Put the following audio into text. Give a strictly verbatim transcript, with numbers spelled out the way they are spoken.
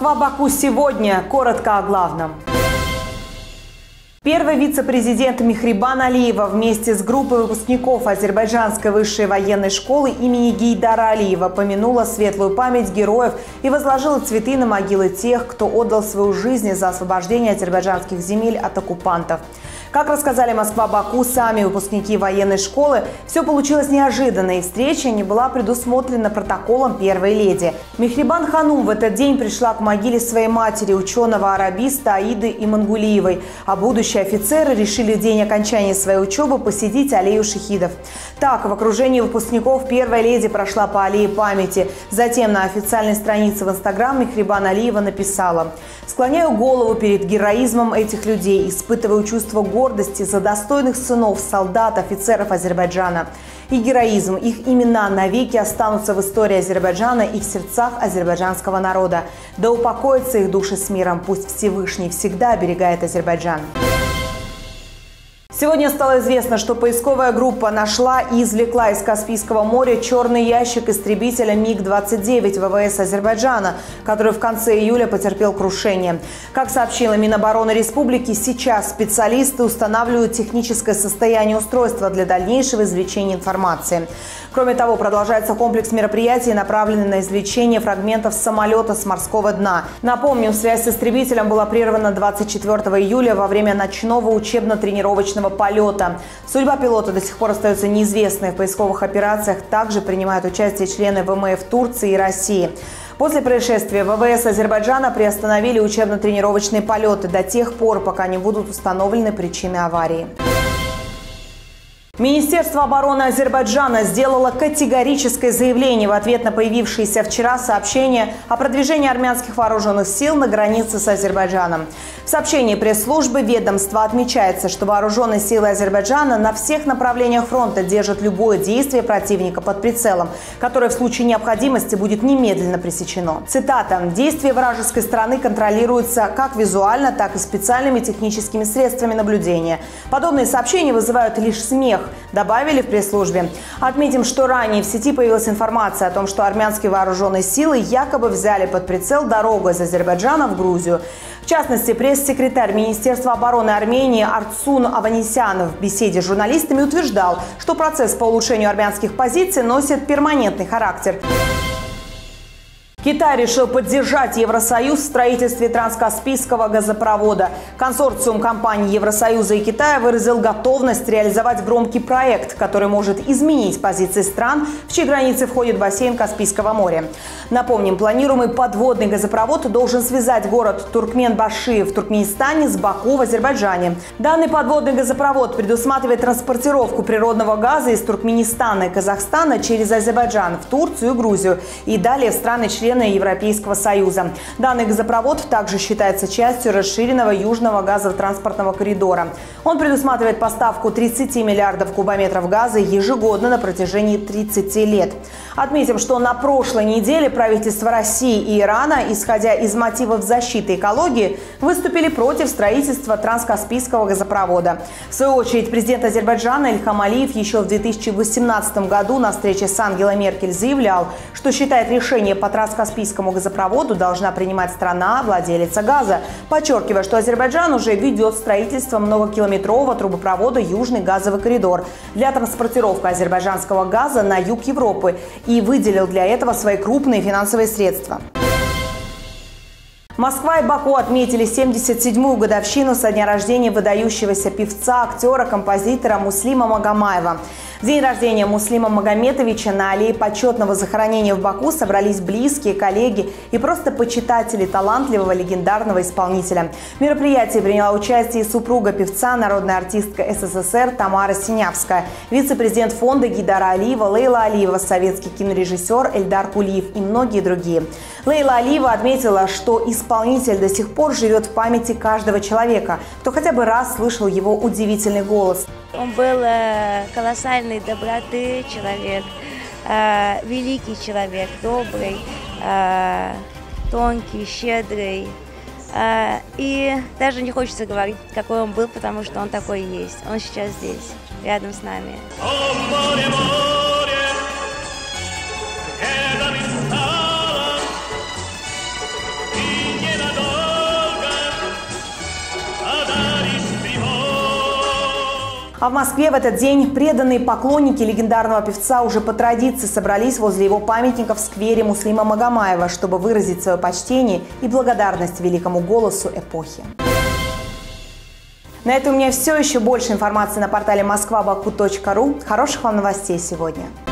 Москва-Баку сегодня. Коротко о главном. Первый вице-президент Мехрибан Алиева вместе с группой выпускников Азербайджанской высшей военной школы имени Гейдара Алиева помянула светлую память героев и возложила цветы на могилы тех, кто отдал свою жизнь за освобождение азербайджанских земель от оккупантов. Как рассказали Москва-Баку сами выпускники военной школы, все получилось неожиданно, и встреча не была предусмотрена протоколом первой леди. Мехрибан Ханум в этот день пришла к могиле своей матери, ученого-арабиста Аиды Имангулиевой, а будущие офицеры решили в день окончания своей учебы посетить аллею шахидов. Так, в окружении выпускников первая леди прошла по аллее памяти. Затем на официальной странице в Инстаграм Мехрибан Алиева написала: «Склоняю голову перед героизмом этих людей, испытываю чувство гордости за достойных сынов, солдат, офицеров Азербайджана. И героизм, их имена навеки останутся в истории Азербайджана и в сердцах азербайджанского народа. Да упокоятся их души с миром, пусть Всевышний всегда оберегает Азербайджан». Сегодня стало известно, что поисковая группа нашла и извлекла из Каспийского моря черный ящик истребителя МиГ двадцать девять ВВС Азербайджана, который в конце июля потерпел крушение. Как сообщила Минобороны Республики, сейчас специалисты устанавливают техническое состояние устройства для дальнейшего извлечения информации. Кроме того, продолжается комплекс мероприятий, направленный на извлечение фрагментов самолета с морского дна. Напомним, связь с истребителем была прервана двадцать четвёртого июля во время ночного учебно-тренировочного полета. Судьба пилота до сих пор остается неизвестной. В поисковых операциях также принимают участие члены ВМФ Турции и России. После происшествия ВВС Азербайджана приостановили учебно-тренировочные полеты до тех пор, пока не будут установлены причины аварии. Министерство обороны Азербайджана сделало категорическое заявление в ответ на появившееся вчера сообщение о продвижении армянских вооруженных сил на границе с Азербайджаном. В сообщении пресс-службы ведомства отмечается, что вооруженные силы Азербайджана на всех направлениях фронта держат любое действие противника под прицелом, которое в случае необходимости будет немедленно пресечено. Цитата: «Действия вражеской стороны контролируются как визуально, так и специальными техническими средствами наблюдения. Подобные сообщения вызывают лишь смех», добавили в пресс-службе. Отметим, что ранее в сети появилась информация о том, что армянские вооруженные силы якобы взяли под прицел дорогу из Азербайджана в Грузию. В частности, пресс-секретарь Министерства обороны Армении Арцун Аванесян в беседе с журналистами утверждал, что процесс по улучшению армянских позиций носит перманентный характер. Китай решил поддержать Евросоюз в строительстве транскаспийского газопровода. Консорциум компаний Евросоюза и Китая выразил готовность реализовать громкий проект, который может изменить позиции стран, в чьи границы входит бассейн Каспийского моря. Напомним, планируемый подводный газопровод должен связать город Туркменбаши в Туркменистане с Баку в Азербайджане. Данный подводный газопровод предусматривает транспортировку природного газа из Туркменистана и Казахстана через Азербайджан в Турцию и Грузию и далее в страны-члены Европейского Союза. Данный газопровод также считается частью расширенного южного газотранспортного коридора. Он предусматривает поставку тридцати миллиардов кубометров газа ежегодно на протяжении тридцати лет. Отметим, что на прошлой неделе правительства России и Ирана, исходя из мотивов защиты экологии, выступили против строительства транскаспийского газопровода. В свою очередь, президент Азербайджана Ильхам Алиев еще в две тысячи восемнадцатом году на встрече с Ангелой Меркель заявлял, что считает решение по транскаспийскому Каспийскому газопроводу должна принимать страна, владелица газа, подчеркивая, что Азербайджан уже ведет строительство многокилометрового трубопровода «Южный газовый коридор» для транспортировки азербайджанского газа на юг Европы и выделил для этого свои крупные финансовые средства. Москва и Баку отметили семьдесят седьмую годовщину со дня рождения выдающегося певца, актера, композитора Муслима Магомаева. В день рождения Муслима Магометовича на аллее почетного захоронения в Баку собрались близкие, коллеги и просто почитатели талантливого легендарного исполнителя. В мероприятии приняла участие и супруга певца, народная артистка СССР Тамара Синявская, вице-президент фонда Гейдара Алиева Лейла Алиева, советский кинорежиссер Эльдар Кулиев и многие другие. Лейла Алиева отметила, что исполнитель до сих пор живет в памяти каждого человека, кто хотя бы раз слышал его удивительный голос. Он был э, колоссальной доброты человек, э, великий человек, добрый, э, тонкий, щедрый. Э, и даже не хочется говорить, какой он был, потому что он такой и есть. Он сейчас здесь, рядом с нами. А в Москве в этот день преданные поклонники легендарного певца уже по традиции собрались возле его памятника в сквере Муслима Магомаева, чтобы выразить свое почтение и благодарность великому голосу эпохи. На этом у меня все. Еще больше информации на портале москва баку точка ру. Хороших вам новостей сегодня.